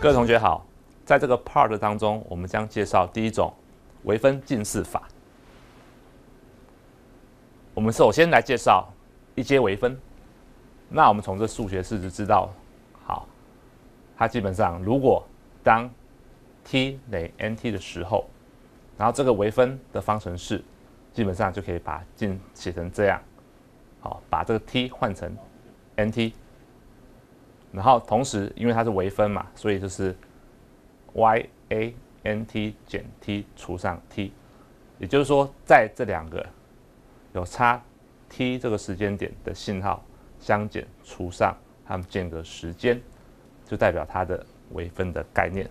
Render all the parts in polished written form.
各位同学好，在这个 part 当中，我们将介绍第一种微分近似法。我们首先来介绍一阶微分。那我们从这数学式子知道，好，它基本上如果当 t 等于 nt 的时候，然后这个微分的方程式基本上就可以把进写成这样，好，把这个 t 换成 nt。然后同时，因为它是微分嘛，所以就是 y_a_nt 减 t 除上 t， 也就是说，在这两个有差 t 这个时间点的信号相减除上它们间隔时间，就代表它的微分的概念。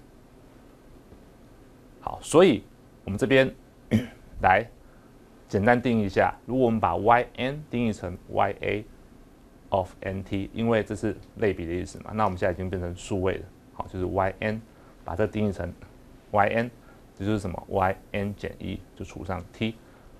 好，所以我们这边来简单定义一下，如果我们把 yn 定义成 ya。of nt， 因为这是类比的意思嘛，那我们现在已经变成数位了，好，就是 yn， 把这定义成 yn， 这就是什么 yn 减1就除上 t。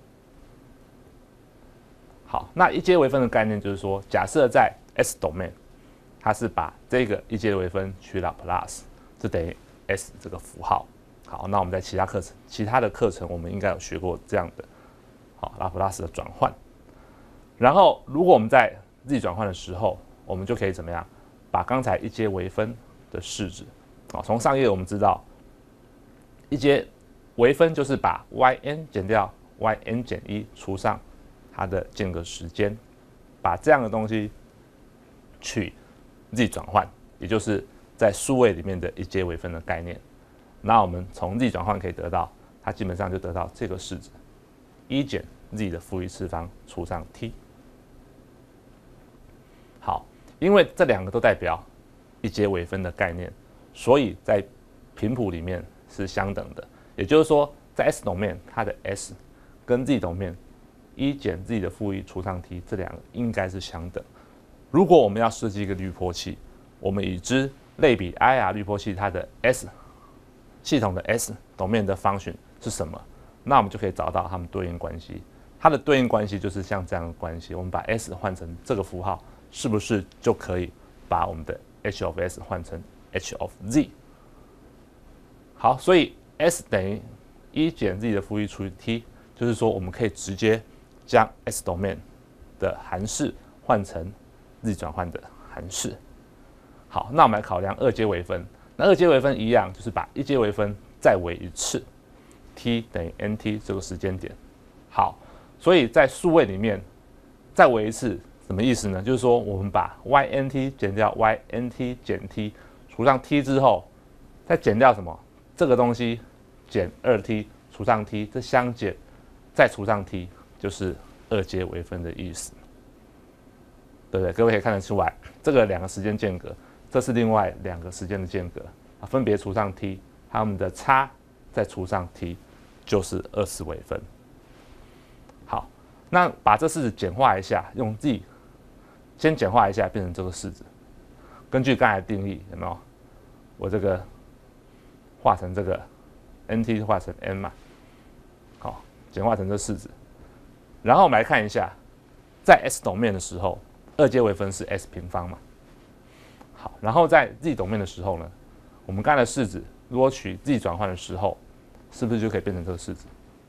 好，那一阶微分的概念就是说，假设在 S domain， 它是把这个一阶微分取 Laplace， 就等于 S 这个符号。好，那我们在其他的课程，我们应该有学过这样的，好，拉普拉斯的转换。然后，如果我们在Z 转换的时候，我们就可以怎么样？把刚才一阶微分的式子，从上页我们知道，一阶微分就是把 yn 减掉 yn 减1除上它的间隔时间，把这样的东西取 Z 转换，也就是在数位里面的一阶微分的概念。那我们从 Z 转换可以得到，它基本上就得到这个式子：1减 Z 的负1次方除上 t。好，因为这两个都代表一阶微分的概念，所以在频谱里面是相等的。也就是说，在 S domain 它的 S 跟 Z domain 1减 Z 的负1除上 t 这两个应该是相等。如果我们要设计一个滤波器，我们已知类比 IR 滤波器它的 S 系统的 S domain 的function是什么，那我们就可以找到它们对应关系。它的对应关系就是像这样的关系，我们把 S 换成这个符号，是不是就可以把我们的 h of s 换成 h of z？ 好，所以 s 等于1减 z 的负1除以 t， 就是说我们可以直接将 S domain 的函式换成 Z 转换的函式。好，那我们来考量二阶微分。那二阶微分一样，就是把一阶微分再微一次 ，t 等于 nt 这个时间点。好，所以在数位里面再微一次。什么意思呢？就是说，我们把 ynt 减掉 ynt 减 t 除上 t 之后，再减掉什么？这个东西减2t 除上 t， 这相减再除上 t， 就是二阶微分的意思，对不对？各位可以看得出来，这个两个时间间隔，这是另外两个时间的间隔，分别除上 t， 它们的差再除上 t， 就是二次微分。好，那把这式子简化一下，用 z。先简化一下，变成这个式子。根据刚才的定义，有没有？我这个化成这个 nt 化成 n 嘛，好，简化成这式子。然后我们来看一下，在 S domain 的时候，二阶微分是 S 平方嘛。好，然后在 Z domain 的时候呢，我们刚才的式子如果取 Z 转换的时候，是不是就可以变成这个式子？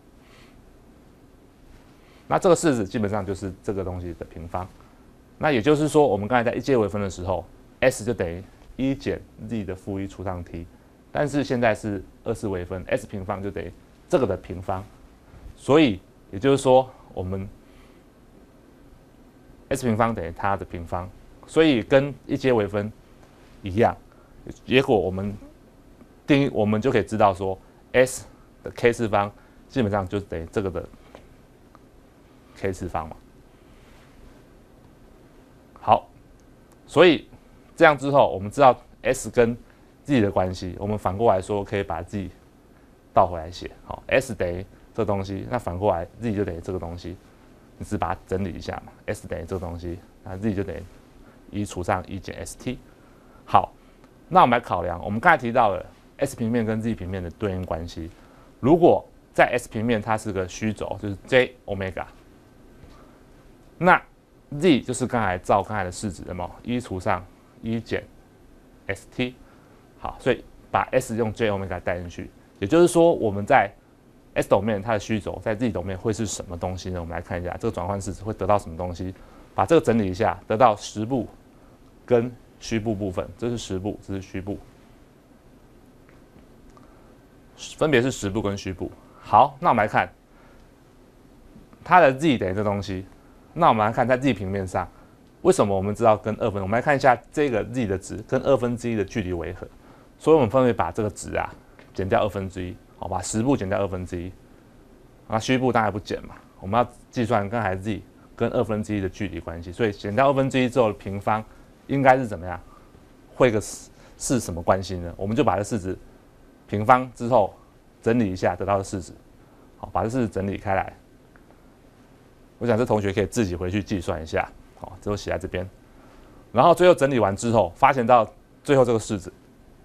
那这个式子基本上就是这个东西的平方。那也就是说，我们刚才在一阶微分的时候 ，S 就等于1减 Z 的负1除上 t， 但是现在是二次微分 ，S 平方就等于这个的平方，所以也就是说，我们 S 平方等于它的平方，所以跟一阶微分一样，结果我们就可以知道说 ，S 的 k 次方基本上就等于这个的 k 次方嘛。好，所以这样之后，我们知道 S 跟 Z 的关系，我们反过来说可以把 Z 倒回来写。好 ，S 等于这东西，那反过来 Z 就等于这个东西，你只把它整理一下嘛。S 等于这个东西，那 Z 就等于1除上1减 ST。好，那我们来考量，我们刚才提到了 S 平面跟 Z 平面的对应关系。如果在 S 平面它是个虚轴，就是 J omega， 那Z 就是刚才的式子，有没有？1除上1减 ST。好，所以把 S 用 J omega 带进去，也就是说我们在 S 斗面它的虚轴在 Z 斗面会是什么东西呢？我们来看一下这个转换式子会得到什么东西，把这个整理一下，得到实部跟虚部部分，这是实部，这是虚部，分别是实部跟虚部。好，那我们来看它的 Z 等于这东西，那我们来看在 Z 平面上，为什么我们知道跟2分？我们来看一下这个 Z 的值跟1/2的距离为何，所以我们分别把这个值啊减掉1/2，好，把实部减掉1/2，那虚部当然不减嘛，我们要计算刚才 Z 跟1/2的距离关系，所以减掉1/2之后的平方应该是怎么样？会个是什么关系呢？我们就把这式子平方之后整理一下，得到的式子，好，把这式子整理开来。我想这同学可以自己回去计算一下，好，最后写在这边。然后最后整理完之后，发现到最后这个式子，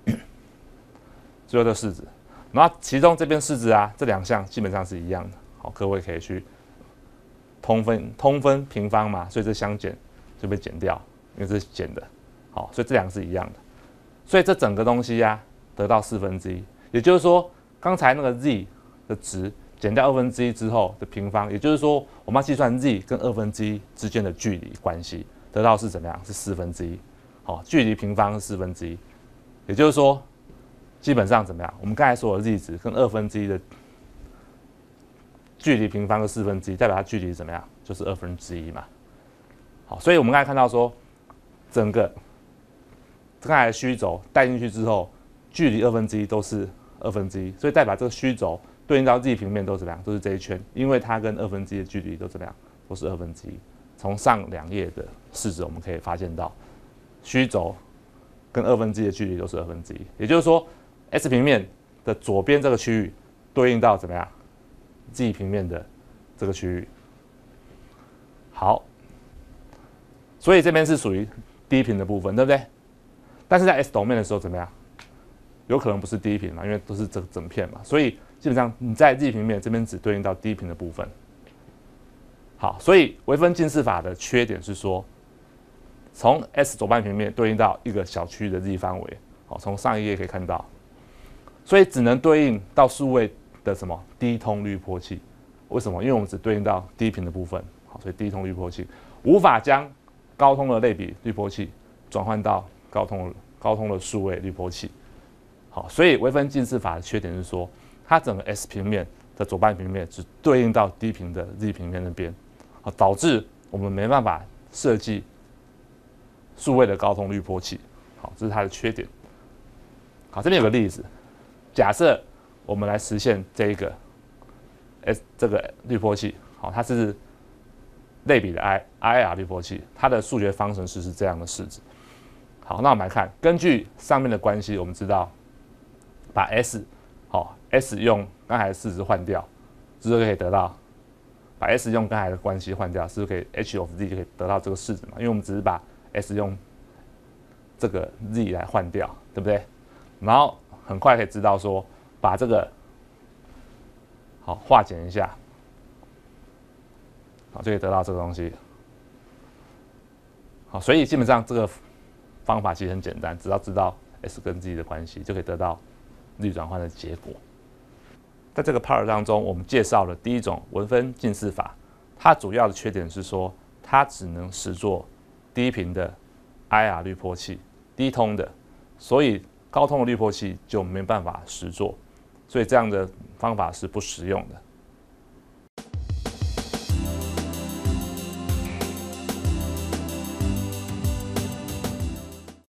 最后这个式子，然后其中这边式子啊，这2项基本上是一样的，好，各位可以去通分平方嘛，所以这相减就被减掉，因为这是减的，好，所以这2个是一样的，所以这整个东西啊得到1/4，也就是说刚才那个 Z 的值减掉1/2之后的平方，也就是说我们要计算 Z 跟1/2之间的距离关系，得到是怎么样？是1/4，好，距离平方是1/4，也就是说基本上怎么样？我们刚才说的 Z 值跟1/2的距离平方是1/4，代表它距离怎么样？就是1/2嘛。好，所以我们刚才看到说，整个刚才的虚轴带进去之后，距离1/2都是1/2，所以代表这个虚轴对应到 Z 平面都怎么样？都是这一圈，因为它跟1/2的距离都怎么样？都是1/2。从上2页的式子我们可以发现到，虚轴跟1/2的距离都是1/2，也就是说 S 平面的左边这个区域对应到怎么样 ？Z 平面的这个区域。好，所以这边是属于低频的部分，对不对？但是在 S 斗面的时候怎么样？有可能不是低频嘛，因为都是这整片嘛，所以基本上你在 Z 平面这边只对应到低频的部分。好，所以微分近似法的缺点是说，从 S 左半平面对应到一个小区域的 Z 范围，好，从上一页可以看到，所以只能对应到数位的什么低通滤波器。为什么？因为我们只对应到低频的部分，好，所以低通滤波器无法将高通的类比滤波器转换到高通的数位滤波器。好，所以微分近似法的缺点是说，它整个 S 平面的左半平面只对应到低频的 Z 平面那边，好，导致我们没办法设计数位的高通滤波器。好，这是它的缺点。好，这边有个例子，假设我们来实现这个这个滤波器，好，它是类比的 IIR 滤波器，它的数学方程式是这样的式子。好，那我们来看，根据上面的关系，我们知道把 S 好 S 用刚才的式子换掉，是不是可以得到？把 S 用刚才的关系换掉，是不是可以 H of Z 就可以得到这个式子嘛？因为我们只是把 S 用这个 Z 来换掉，对不对？然后很快可以知道说，把这个好化简一下，好就可以得到这个东西。好，所以基本上这个方法其实很简单，只要知道 S 跟 Z 的关系，就可以得到 Z 转换的结果。在这个 part 当中，我们介绍了第一种微分近似法，它主要的缺点是说，它只能实作低频的 IR 滤波器，低通的，所以高通的滤波器就没办法实作，所以这样的方法是不实用的。